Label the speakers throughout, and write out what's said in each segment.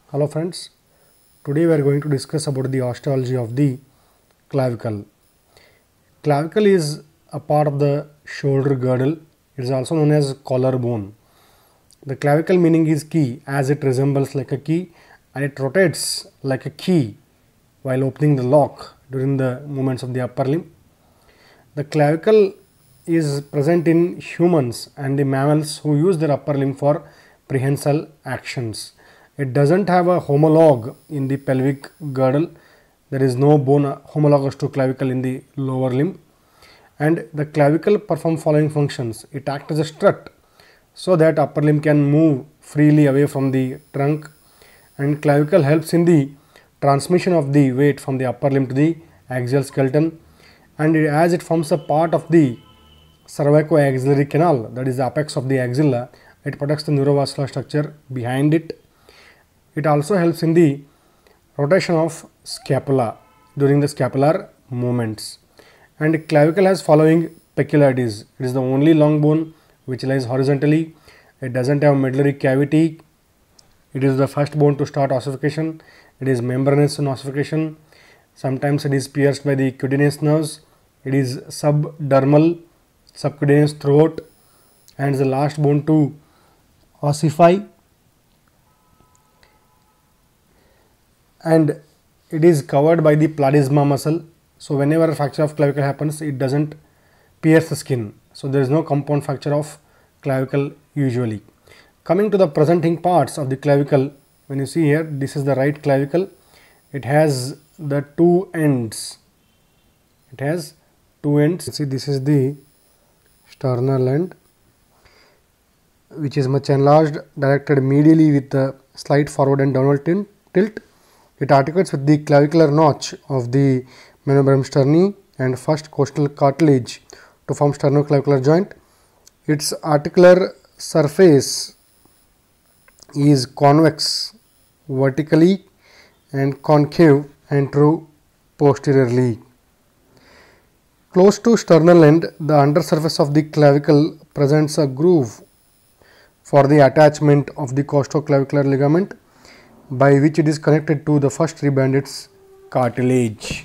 Speaker 1: Hello friends, today we are going to discuss about the osteology of the clavicle. Clavicle is a part of the shoulder girdle. It is also known as collarbone. The clavicle meaning is key as it resembles like a key and it rotates like a key while opening the lock during the movements of the upper limb. The clavicle is present in humans and the mammals who use their upper limb for prehensile actions. It doesn't have a homologue in the pelvic girdle. There is no bone homologous to clavicle in the lower limb. And the clavicle performs following functions. It acts as a strut so that upper limb can move freely away from the trunk, and clavicle helps in the transmission of the weight from the upper limb to the axial skeleton, and as it forms a part of the cervico-axillary canal, that is the apex of the axilla, it protects the neurovascular structure behind it. It also helps in the rotation of scapula during the scapular movements. And clavicle has following peculiarities. It is the only long bone which lies horizontally. It doesn't have medullary cavity. It is the first bone to start ossification. It is membranous in ossification. Sometimes it is pierced by the cutaneous nerves. It is subdermal, subcutaneous throat, and is the last bone to ossify. And it is covered by the platysma muscle. So whenever a fracture of clavicle happens, it doesn't pierce the skin. So there is no compound fracture of clavicle usually. Coming to the presenting parts of the clavicle, when you see here, this is the right clavicle. It has the two ends. It has two ends. See, this is the sternal end, which is much enlarged, directed medially with a slight forward and downward tilt. It articulates with the clavicular notch of the manubrium sterni and first costal cartilage to form sternoclavicular joint. Its articular surface is convex vertically and concave antero-posteriorly. Close to sternal end, the undersurface of the clavicle presents a groove for the attachment of the costoclavicular ligament, by which it is connected to the first rib and its cartilage.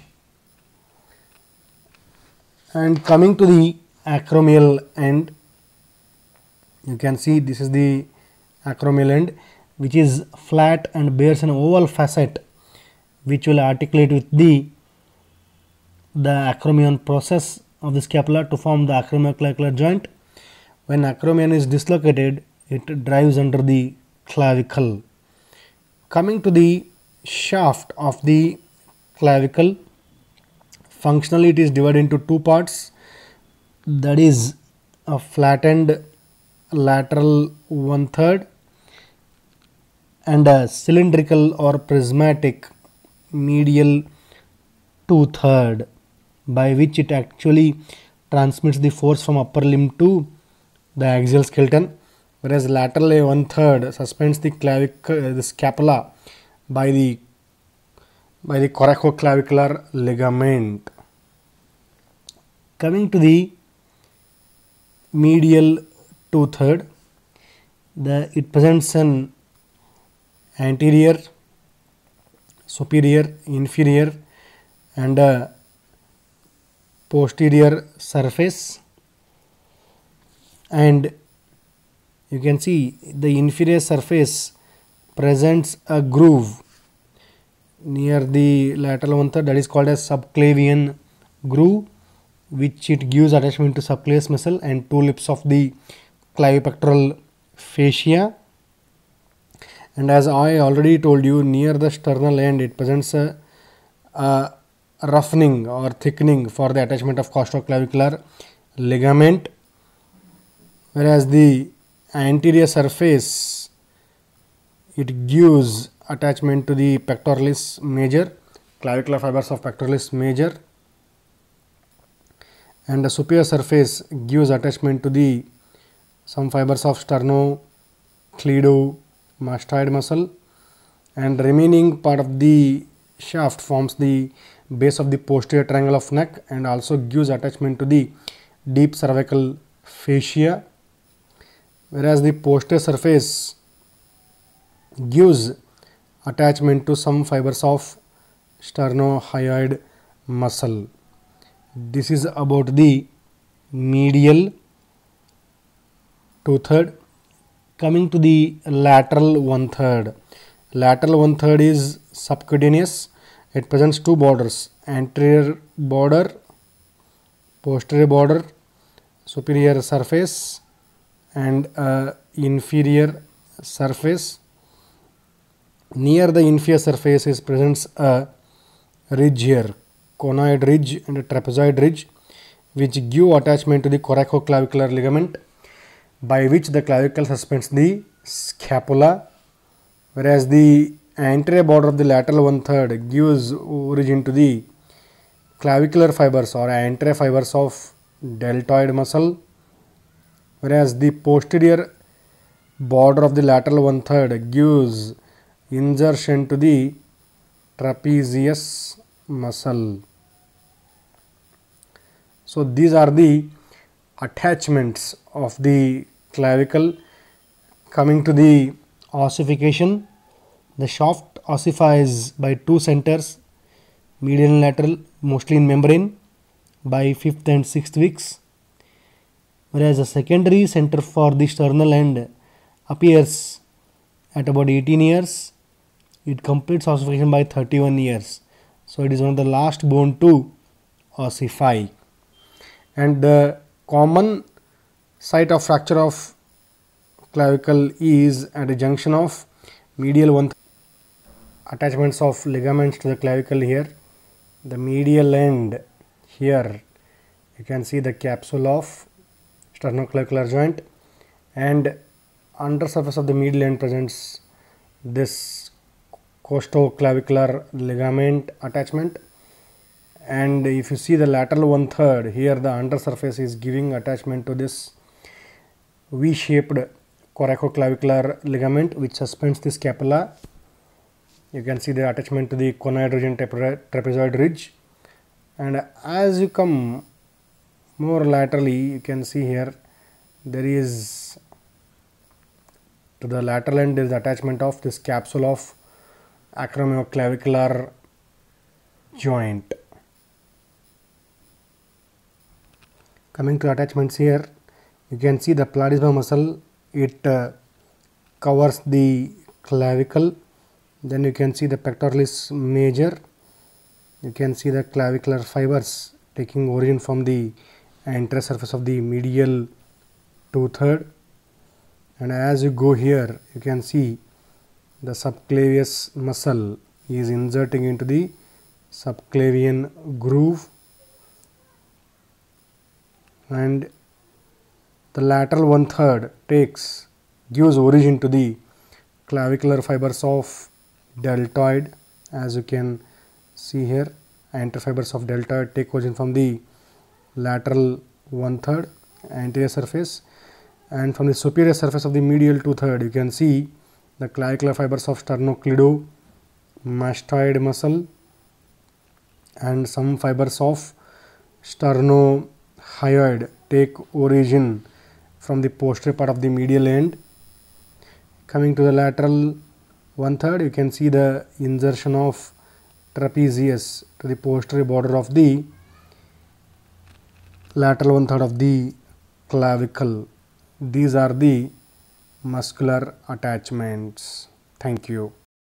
Speaker 1: And coming to the acromial end, you can see this is the acromial end, which is flat and bears an oval facet which will articulate with the acromion process of the scapula to form the acromioclavicular joint. When acromion is dislocated, it drives under the clavicle. Coming to the shaft of the clavicle, functionally it is divided into two parts, that is a flattened lateral 1/3 and a cylindrical or prismatic medial 2/3, by which it actually transmits the force from upper limb to the axial skeleton, whereas lateral 1/3 suspends the scapula by the coracoclavicular ligament. Coming to the medial 2/3, it presents an anterior, superior, inferior and a posterior surface, and you can see the inferior surface presents a groove near the lateral 1/3, that is called as subclavian groove, which it gives attachment to subclavius muscle and two lips of the clavipectoral fascia. And as I already told you, near the sternal end it presents a roughening or thickening for the attachment of costoclavicular ligament, whereas the anterior surface, it gives attachment to the pectoralis major, clavicular fibers of pectoralis major, and the superior surface gives attachment to the some fibers of sternocleidomastoid muscle, and remaining part of the shaft forms the base of the posterior triangle of neck and also gives attachment to the deep cervical fascia, whereas the posterior surface gives attachment to some fibers of sternohyoid muscle. This is about the medial two-third. Coming to the lateral one-third. Lateral one-third is subcutaneous. It presents two borders, anterior border, posterior border, superior surface and inferior surface. Near the inferior surface is presents a ridge here, conoid ridge and a trapezoid ridge, which give attachment to the coracoclavicular ligament, by which the clavicle suspends the scapula, whereas the anterior border of the lateral one-third gives origin to the clavicular fibers or anterior fibers of deltoid muscle, whereas the posterior border of the lateral one-third gives insertion to the trapezius muscle. So these are the attachments of the clavicle. Coming to the ossification, the shaft ossifies by two centers, medial and lateral, mostly in membrane, by 5th and 6th weeks, whereas the secondary center for the sternal end appears at about 18 years. It completes ossification by 31 years. So it is one of the last bone to ossify. And the common site of fracture of clavicle is at a junction of medial one-third. Attachments of ligaments to the clavicle here. The medial end here, you can see the capsule of sternoclavicular joint, and under surface of the medial end presents this costoclavicular ligament attachment. And if you see the lateral one-third, here the under surface is giving attachment to this V-shaped coracoclavicular ligament which suspends the scapula. You can see the attachment to the conoid ridge and trapezoid ridge. And as you come more laterally, you can see here there is, to the lateral end there is attachment of this capsule of acromioclavicular joint. Coming to attachments here, you can see the platysma muscle, it covers the clavicle. Then you can see the pectoralis major. You can see the clavicular fibers taking origin from the anterior surface of the medial two-third. And as you go here, you can see the subclavius muscle is inserting into the subclavian groove, and the lateral one-third gives origin to the clavicular fibers of deltoid. As you can see here, anterior fibers of deltoid take origin from the lateral one-third anterior surface, and from the superior surface of the medial two-third you can see the clavicular fibers of sternocleidomastoid muscle and some fibers of sternohyoid take origin from the posterior part of the medial end. Coming to the lateral one-third, you can see the insertion of trapezius to the posterior border of the lateral one-third of the clavicle. These are the muscular attachments. Thank you.